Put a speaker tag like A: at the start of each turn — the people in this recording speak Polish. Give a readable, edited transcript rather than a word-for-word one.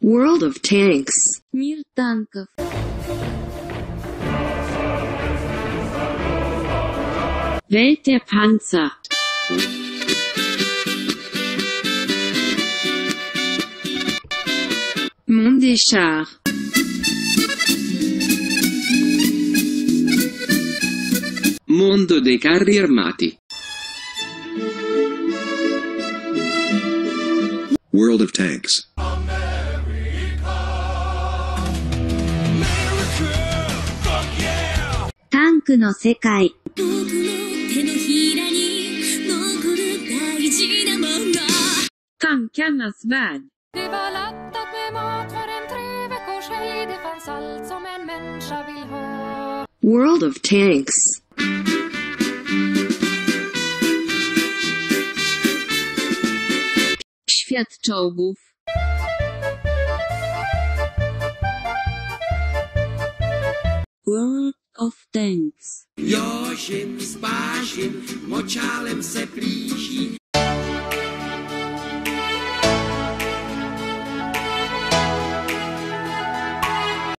A: World of Tanks.
B: Мир танков.
A: Welt der Panzer. Monde des chars.
C: Mondo dei carri armati.
D: World of Tanks.
B: タンクの世界。
A: Tankarnas värld.
E: Det var laddat med mat för en 3 veckors helg. Det fanns allt som en människa vill ha.
A: World of Tanks.
B: Świat czołgów. World of Tanks.
F: Jožin s pážin, močálem se plíží,